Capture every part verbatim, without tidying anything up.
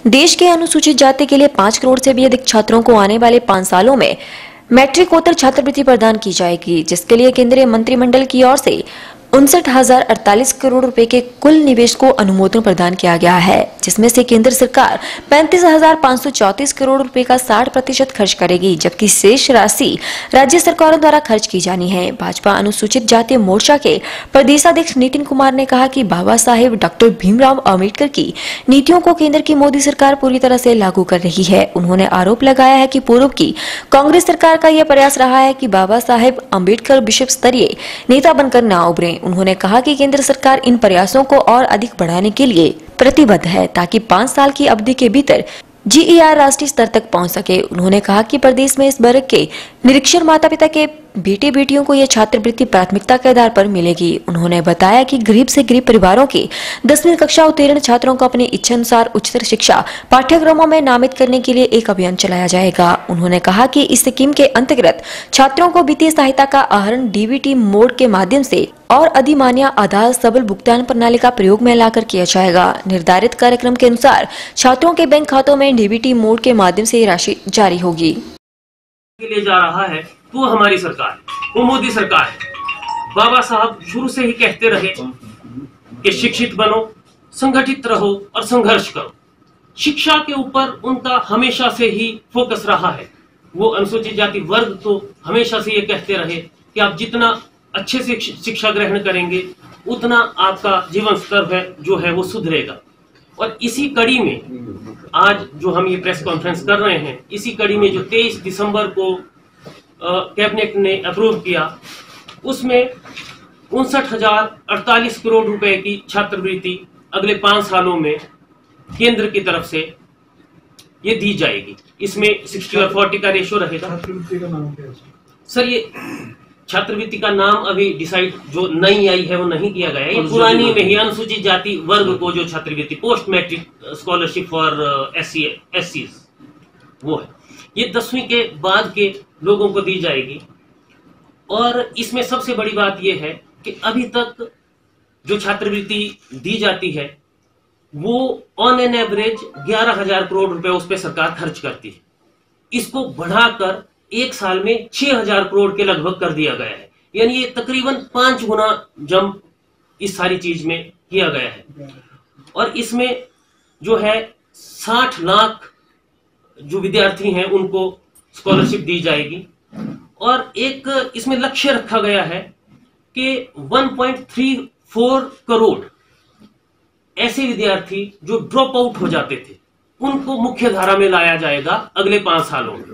देश के अनुसूचित जाति के लिए पाँच करोड़ से भी अधिक छात्रों को आने वाले पाँच सालों में मैट्रिकोत्तर छात्रवृत्ति प्रदान की जाएगी, जिसके लिए केंद्रीय मंत्रिमंडल की ओर से उनसठ हजार अड़तालीस करोड़ रुपए के कुल निवेश को अनुमोदन प्रदान किया गया है, जिसमें से केंद्र सरकार पैंतीस हजार पाँच सौ चौतीस करोड़ रुपए का साठ प्रतिशत खर्च करेगी, जबकि शेष राशि राज्य सरकारों द्वारा खर्च की जानी है। भाजपा अनुसूचित जाति मोर्चा के प्रदेशाध्यक्ष नितिन कुमार ने कहा कि बाबा साहेब डॉक्टर भीमराव अम्बेडकर की नीतियों को केंद्र की मोदी सरकार पूरी तरह से लागू कर रही है। उन्होंने आरोप लगाया है कि पूर्व की कांग्रेस सरकार का यह प्रयास रहा है कि बाबा साहेब अम्बेडकर विश्व स्तरीय नेता बनकर न उभरे। उन्होंने कहा कि केंद्र सरकार इन प्रयासों को और अधिक बढ़ाने के लिए प्रतिबद्ध है, ताकि पाँच साल की अवधि के भीतर जी ई आर राष्ट्रीय स्तर तक पहुंच सके। उन्होंने कहा कि प्रदेश में इस वर्ग के निरीक्षर माता पिता के बेटे बेटियों को यह छात्रवृत्ति प्राथमिकता के आधार पर मिलेगी। उन्होंने बताया कि गरीब से गरीब परिवारों के दसवीं कक्षा उत्तीर्ण छात्रों को अपनी इच्छा अनुसार उच्चतर शिक्षा पाठ्यक्रमों में नामित करने के लिए एक अभियान चलाया जाएगा। उन्होंने कहा कि इस स्कीम के अंतर्गत छात्रों को वित्तीय सहायता का आहरण डी बी टी मोड के माध्यम से और अधिमान्य आधार सबल भुगतान प्रणाली का प्रयोग में लाकर किया जाएगा। निर्धारित कार्यक्रम के अनुसार छात्रों के बैंक खातों में डी बी टी मोड के माध्यम से ये राशि जारी होगी। के लिए जा रहा है तो वो हमारी सरकार है, वो मोदी सरकार है। बाबा साहब शुरू से ही कहते रहे कि शिक्षित बनो, संगठित रहो और संघर्ष करो। शिक्षा के ऊपर उनका हमेशा से ही फोकस रहा है। वो अनुसूचित जाति वर्ग तो हमेशा से ये कहते रहे कि आप जितना अच्छे से शिक्षा ग्रहण करेंगे उतना आपका जीवन स्तर है जो है वो सुधरेगा। और इसी कड़ी में आज जो हम ये प्रेस कॉन्फ्रेंस कर रहे हैं, इसी कड़ी में जो तेईस दिसंबर को कैबिनेट ने अप्रूव किया, उसमें उनसठ हजार अड़तालीस करोड़ रुपए की छात्रवृत्ति अगले पांच सालों में केंद्र की तरफ से ये दी जाएगी। इसमें सिक्सटी और फोर्टी का रेशो रहेगा। छात्रवृत्ति का नाम क्या है सर? ये छात्रवृत्ति का नाम अभी डिसाइड जो नई आई है वो नहीं किया गया है। ये पुरानी में ही अनुसूचित जाति वर्ग को जो छात्रवृत्ति post matric scholarship for S C वो है, ये दसवीं के बाद के लोगों को दी जाएगी। और इसमें सबसे बड़ी बात यह है कि अभी तक जो छात्रवृत्ति दी जाती है वो ऑन एन एवरेज ग्यारह हजार करोड़ रुपए उस पर सरकार खर्च करती है। इसको बढ़ाकर एक साल में छह हजार करोड़ के लगभग कर दिया गया है, यानी ये तकरीबन पांच गुना जंप इस सारी चीज में किया गया है। और इसमें जो है साठ लाख जो विद्यार्थी हैं उनको स्कॉलरशिप दी जाएगी। और एक इसमें लक्ष्य रखा गया है कि एक पॉइंट तीन चार करोड़ ऐसे विद्यार्थी जो ड्रॉप आउट हो जाते थे उनको मुख्य धारा में लाया जाएगा अगले पांच सालों में।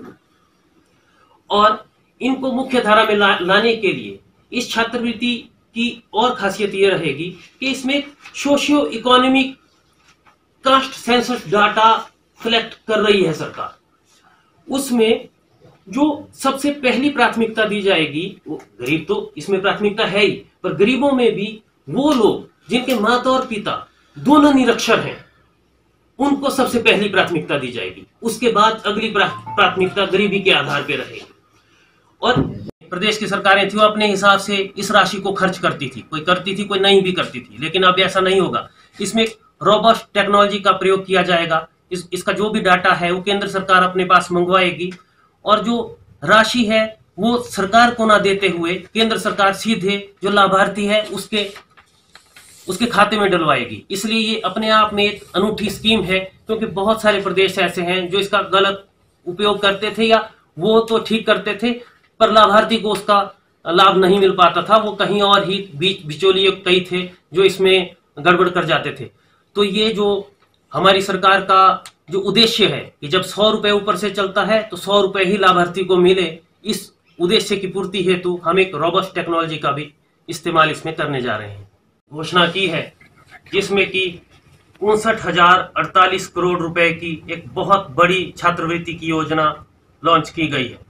और इनको मुख्य धारा में ला, लाने के लिए इस छात्रवृत्ति की और खासियत यह रहेगी कि इसमें socio economic caste census data collect कर रही है सरकार। उसमें जो सबसे पहली प्राथमिकता दी जाएगी, वो गरीब तो इसमें प्राथमिकता है ही, पर गरीबों में भी वो लोग जिनके माता और पिता दोनों निरक्षर हैं उनको सबसे पहली प्राथमिकता दी जाएगी। उसके बाद अगली प्राथमिकता गरीबी के आधार पर रहेगी। और प्रदेश की सरकारें थी वो अपने हिसाब से इस राशि को खर्च करती थी, कोई करती थी कोई नहीं भी करती थी, लेकिन अब ऐसा नहीं होगा। इसमें रोबस्ट टेक्नोलॉजी का प्रयोग किया जाएगा। इस, इसका जो भी डाटा है वो केंद्र सरकार अपने पास मंगवाएगी और जो राशि है वो सरकार को ना देते हुए केंद्र सरकार सीधे जो लाभार्थी है उसके उसके खाते में डलवाएगी। इसलिए ये अपने आप में एक अनूठी स्कीम है, क्योंकि बहुत सारे प्रदेश ऐसे हैं जो इसका गलत उपयोग करते थे, या वो तो ठीक करते थे पर लाभार्थी को उसका लाभ नहीं मिल पाता था। वो कहीं और ही बीच बिचौलिए कई थे जो इसमें गड़बड़ कर जाते थे। तो ये जो हमारी सरकार का जो उद्देश्य है कि जब सौ रुपए ऊपर से चलता है तो सौ रुपए ही लाभार्थी को मिले, इस उद्देश्य की पूर्ति हेतु हम एक रोबस्ट टेक्नोलॉजी का भी इस्तेमाल इसमें करने जा रहे हैं। घोषणा की है जिसमें कि उनसठ हजार अड़तालीस करोड़ रुपए की एक बहुत बड़ी छात्रवृत्ति की योजना लॉन्च की गई है।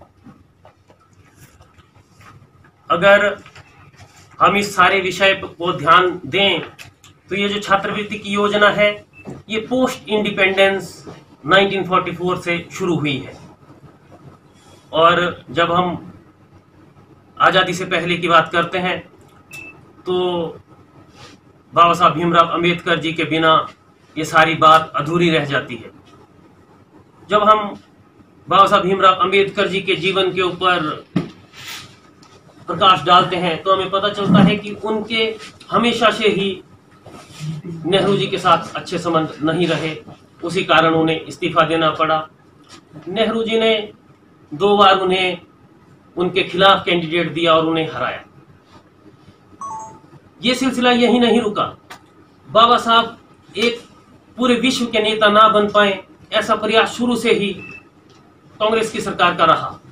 अगर हम इस सारे विषय को ध्यान दें तो ये जो छात्रवृत्ति की योजना है ये पोस्ट इंडिपेंडेंस उन्नीस सौ चौवालीस से शुरू हुई है। और जब हम आजादी से पहले की बात करते हैं तो बाबा साहब भीमराव अंबेडकर जी के बिना ये सारी बात अधूरी रह जाती है। जब हम बाबा साहब भीमराव अंबेडकर जी के जीवन के ऊपर प्रकाश डालते हैं तो हमें पता चलता है कि उनके हमेशा से ही नेहरू जी के साथ अच्छे संबंध नहीं रहे, उसी कारण उन्हें इस्तीफा देना पड़ा। नेहरू जी ने दो बार उन्हें उनके खिलाफ कैंडिडेट दिया और उन्हें हराया। ये सिलसिला यही नहीं रुका, बाबा साहब एक पूरे विश्व के नेता ना बन पाए, ऐसा प्रयास शुरू से ही कांग्रेस की सरकार का रहा।